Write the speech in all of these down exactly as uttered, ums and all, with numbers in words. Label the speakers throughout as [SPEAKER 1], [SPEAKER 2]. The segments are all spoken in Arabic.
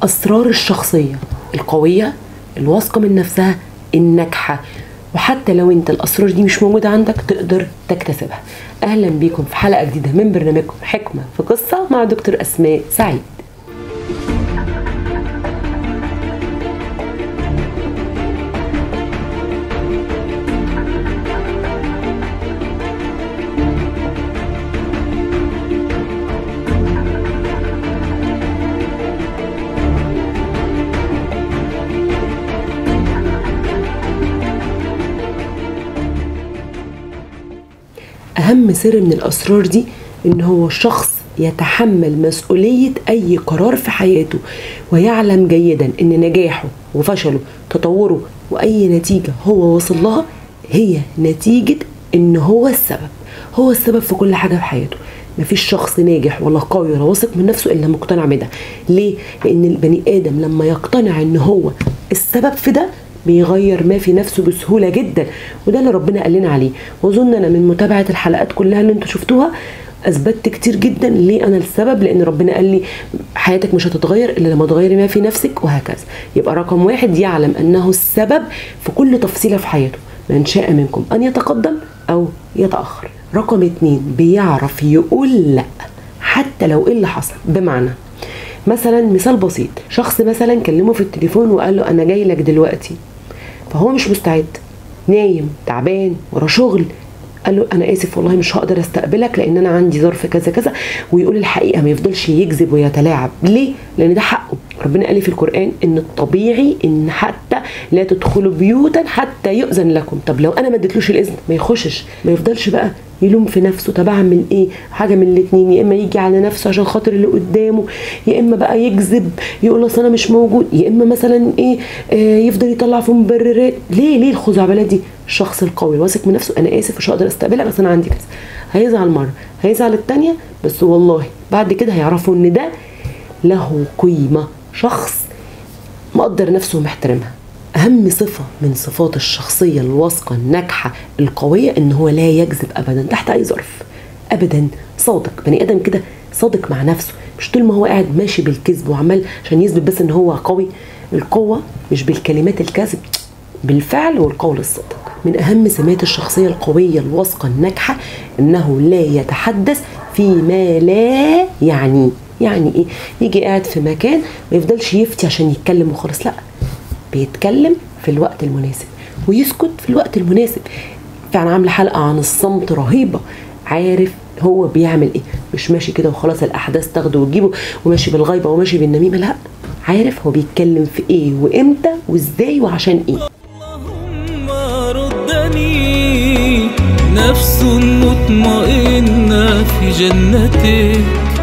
[SPEAKER 1] اسرار الشخصيه القويه الواثقه من نفسها الناجحه، وحتى لو انت الاسرار دي مش موجوده عندك تقدر تكتسبها. اهلا بيكم في حلقه جديده من برنامجكم حكمه في قصه مع دكتور اسماء سعيد. أهم سر من الأسرار دي إن هو شخص يتحمل مسؤولية أي قرار في حياته، ويعلم جيدا إن نجاحه وفشله تطوره وأي نتيجة هو وصل لها هي نتيجة إن هو السبب هو السبب في كل حاجة في حياته. مفيش شخص ناجح ولا قوي ولا واثق من نفسه إلا مقتنع بده. ليه؟ لأن البني آدم لما يقتنع إن هو السبب في ده بيغير ما في نفسه بسهولة جدا، وده اللي ربنا قال لنا عليه. واظن انا من متابعة الحلقات كلها اللي انتوا شفتوها اثبتت كتير جدا ليه انا السبب، لان ربنا قال لي حياتك مش هتتغير الا لما تغيري ما في نفسك، وهكذا. يبقى رقم واحد يعلم انه السبب في كل تفصيلة في حياته، من شاء منكم ان يتقدم او يتأخر. رقم اتنين بيعرف يقول لا حتى لو ايه اللي حصل. بمعنى مثلا مثال بسيط، شخص مثلا كلمه في التليفون وقال له انا جاي لك دلوقتي، فهو مش مستعد، نايم تعبان ورا شغل، قال له انا اسف والله مش هقدر استقبلك لان انا عندي ظرف كذا كذا، ويقول الحقيقه، ما يفضلش يكذب ويتلاعب. ليه؟ لان ده حقه. ربنا قال لي في القران ان الطبيعي ان حتى لا تدخلوا بيوتا حتى يؤذن لكم. طب لو انا ما اديتلوش الاذن ما يخشش، ما يفضلش بقى يلوم في نفسه. طب اعمل ايه؟ حاجه من الاثنين، يا اما يجي على نفسه عشان خاطر اللي قدامه، يا اما بقى يكذب يقول اصل انا مش موجود، يا اما مثلا ايه آه يفضل يطلع في مبررات. ليه ليه الخزعبلات دي؟ الشخص القوي الواثق من نفسه انا اسف مش هقدر استقبلك بس انا عندي كذا، هيزعل مره هيزعل الثانيه، بس والله بعد كده هيعرفوا ان ده له قيمه، شخص مقدر نفسه ومحترمها. اهم صفه من صفات الشخصيه الواثقه الناجحه القويه ان هو لا يكذب ابدا تحت اي ظرف، ابدا. صادق، بني ادم كده صادق مع نفسه، مش طول ما هو قاعد ماشي بالكذب وعمال عشان يثبت بس ان هو قوي. القوه مش بالكلمات الكذب، بالفعل والقول الصادق. من اهم سمات الشخصيه القويه الواثقه الناجحه انه لا يتحدث فيما لا يعني. يعني ايه؟ يجي قاعد في مكان ما يفضلش يفتي عشان يتكلم وخلاص، لا، بيتكلم في الوقت المناسب ويسكت في الوقت المناسب. فعلا عامله حلقه عن الصمت رهيبه، عارف هو بيعمل ايه، مش ماشي كده وخلاص الاحداث تاخده وتجيبه وماشي بالغيبه وماشي بالنميمه، لا، عارف هو بيتكلم في ايه وامتى وازاي وعشان ايه.
[SPEAKER 2] اللهم ردني نفس مطمئنه في جنتك.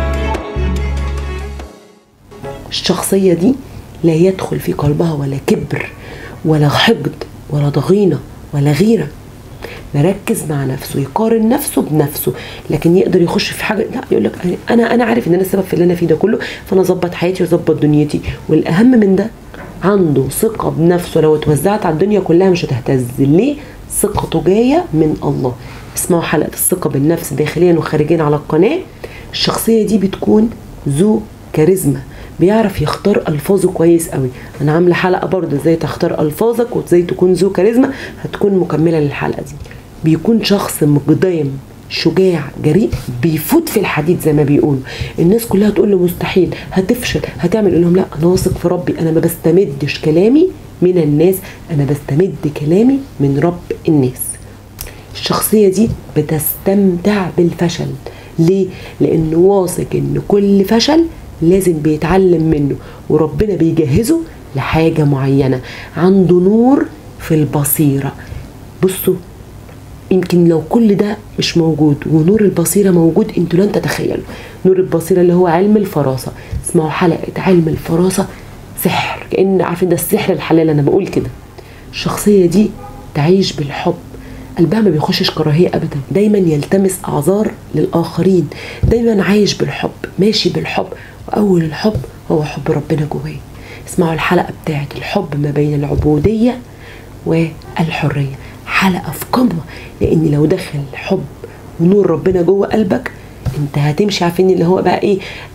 [SPEAKER 1] الشخصيه دي لا يدخل في قلبها ولا كبر ولا حقد ولا ضغينه ولا غيره، مركز مع نفسه، يقارن نفسه بنفسه، لكن يقدر يخش في حاجه لا، يقول لك انا انا عارف ان انا السبب في اللي انا فيه ده كله، فانا اظبط حياتي واظبط دنيتي. والاهم من ده عنده ثقه بنفسه، لو اتوزعت على الدنيا كلها مش هتهتز. ليه؟ ثقته جايه من الله. اسمعوا حلقه الثقه بالنفس داخليا وخارجيا على القناه. الشخصيه دي بتكون ذو كاريزما، بيعرف يختار الفاظه كويس قوي. انا عامله حلقه برضه ازاي تختار الفاظك وازاي تكون ذو كاريزما، هتكون مكمله للحلقه دي. بيكون شخص مقدام شجاع جريء، بيفوت في الحديد زي ما بيقولوا. الناس كلها تقول له مستحيل، هتفشل، هتعمل، يقول لهم لا انا واثق في ربي، انا ما بستمدش كلامي من الناس، انا بستمد كلامي من رب الناس. الشخصيه دي بتستمتع بالفشل. ليه؟ لانه واثق ان كل فشل لازم بيتعلم منه وربنا بيجهزه لحاجة معينة. عنده نور في البصيرة. بصوا، يمكن لو كل ده مش موجود ونور البصيرة موجود انتوا لن تتخيلوا. نور البصيرة اللي هو علم الفراسة. اسمعوا حلقة علم الفراسة، سحر، كأن عارفين ده السحر الحلال، انا بقول كده. الشخصية دي تعيش بالحب، قلبها ما بيخشش كراهية ابدا، دايما يلتمس اعذار للاخرين، دايما عايش بالحب، ماشي بالحب، واول الحب هو حب ربنا جواه. اسمعوا الحلقة بتاعت الحب ما بين العبودية والحرية، حلقة في قمة، لان لو دخل حب ونور ربنا جوه قلبك انت هتمشي عارفين اللي هو بقى ايه،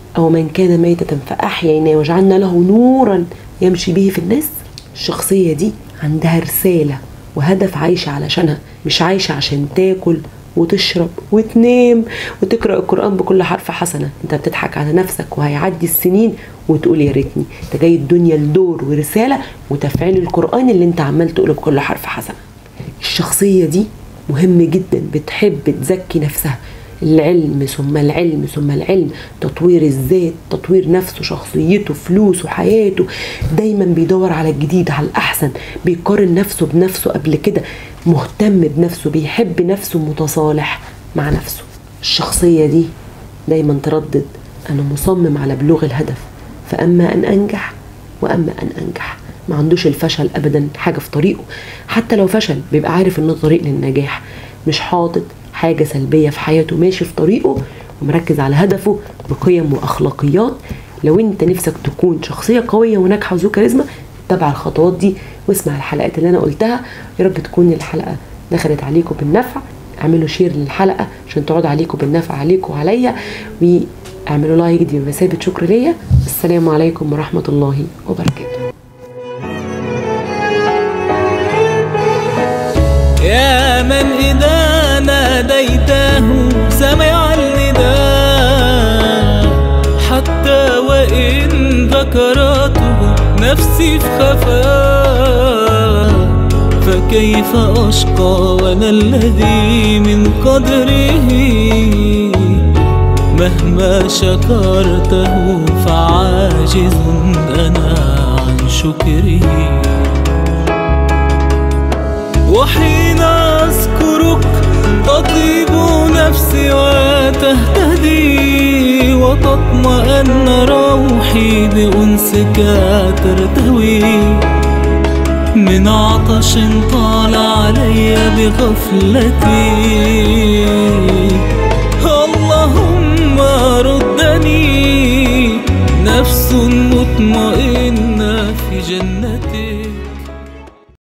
[SPEAKER 1] أو من كان ميتة فأحييناه وجعلنا له نورا يمشي به في الناس. الشخصية دي عندها رسالة وهدف عايشة علشانها، مش عايشة عشان تاكل وتشرب وتنام وتقرأ القرآن بكل حرف حسنة. انت بتضحك على نفسك وهيعدي السنين وتقول يا ريتني. انت جاي الدنيا لدور ورسالة وتفعيل القرآن اللي انت عمال تقوله بكل حرف حسنة. الشخصية دي مهم جدا، بتحب تزكي نفسها، العلم ثم العلم ثم العلم، تطوير الذات، تطوير نفسه، شخصيته، فلوسه، حياته، دايما بيدور على الجديد، على الأحسن، بيقارن نفسه بنفسه قبل كده، مهتم بنفسه، بيحب نفسه، متصالح مع نفسه. الشخصية دي دايما تردد أنا مصمم على بلوغ الهدف، فأما أن أنجح وأما أن أنجح. ما عندوش الفشل أبدا حاجة في طريقه، حتى لو فشل بيبقى عارف إنه طريق للنجاح، مش حاطط حاجة سلبية في حياته، ماشي في طريقه ومركز على هدفه بقيم وأخلاقيات. لو انت نفسك تكون شخصية قوية وناجحة وذو كاريزما، اتبع الخطوات دي واسمع الحلقات اللي انا قلتها. يا رب تكون الحلقة دخلت عليكم بالنفع. اعملوا شير للحلقة عشان تعود عليكم بالنفع عليكم وعليا، واعملوا لايك دي بمثابة شكر ليا. السلام عليكم ورحمة الله وبركاته.
[SPEAKER 2] يا من إذا ناديته سمع النداء، حتى وإن ذكرته نفسي في خفاء، فكيف أشقى وأنا الذي من قدره مهما شكرته فعاجز أنا عن شكره. وحين أذكرك تطيب نفسي وتهتدي، وتطمئن روحي بأنسك ترتوي، من عطش طال علي بغفلتي. اللهم ردني نفس مطمئنة في جنتك.